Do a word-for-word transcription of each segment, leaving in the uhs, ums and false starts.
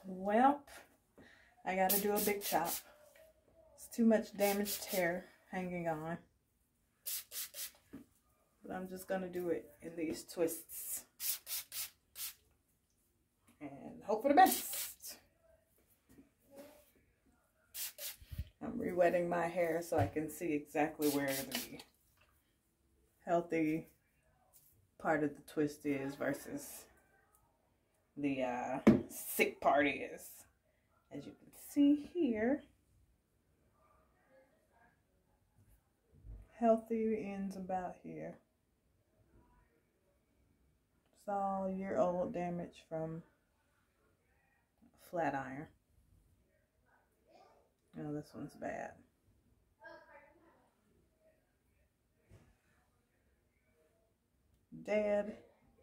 Well, I gotta do a big chop. It's too much damaged hair hanging on. But I'm just gonna do it in these twists. And hope for the best. I'm re-wetting my hair so I can see exactly where the healthy part of the twist is versus the uh, sick part is. As you can see here, healthy ends about here. It's all year old damage from a flat iron. Oh, this one's bad. Dead.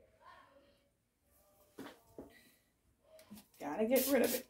Gotta get rid of it.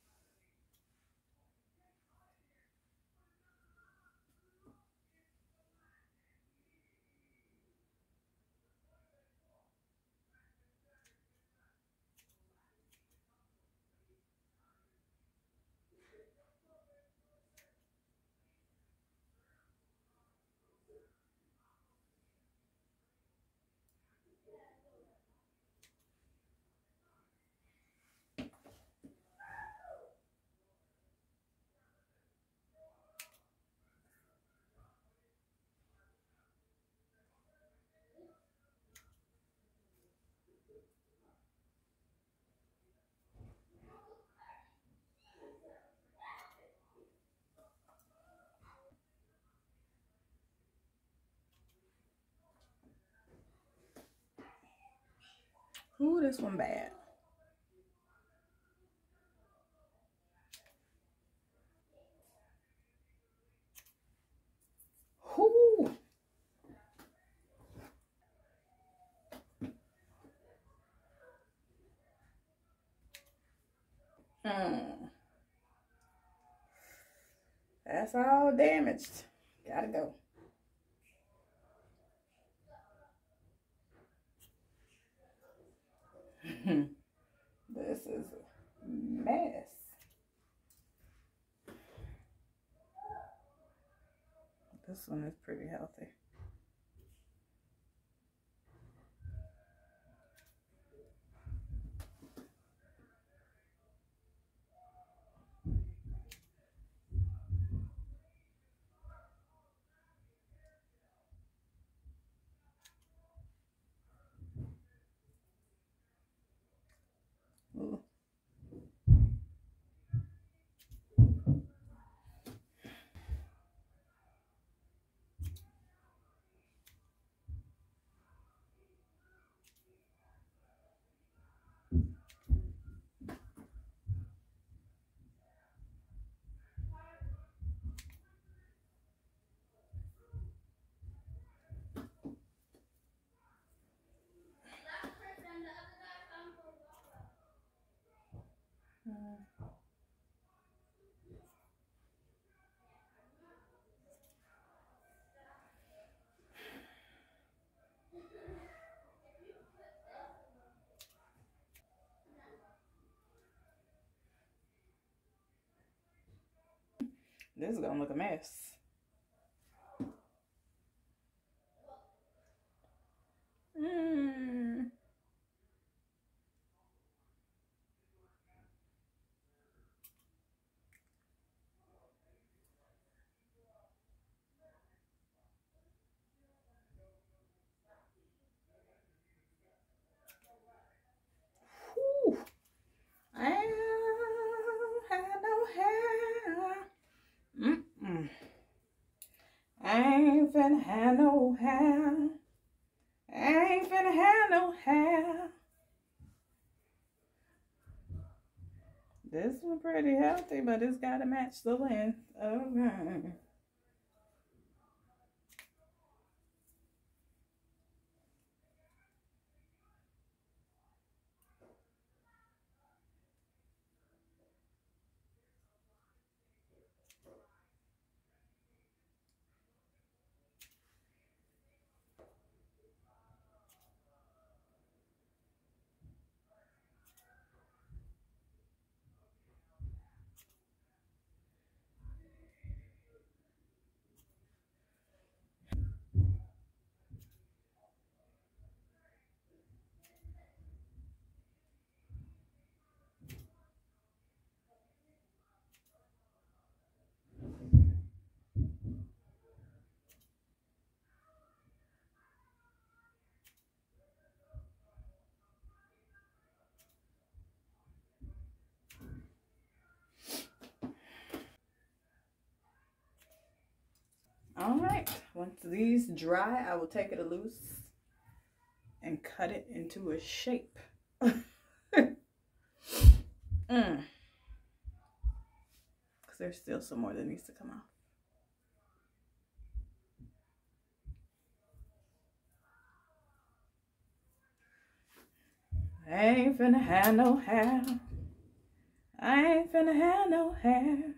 Ooh, this one bad. Ooh. Hmm. That's all damaged. Gotta go. This is a mess. This one is pretty healthy. Ooh. This is gonna look a mess. Mm. Whew. I don't have no hair. Mm-mm. I ain't finna have no hair. I ain't finna have no hair. This one pretty healthy, but it's gotta match the length. Okay. All right, once these dry, I will take it loose and cut it into a shape. mm. Because there's still some more that needs to come off. I ain't finna have no hair. I ain't finna have no hair.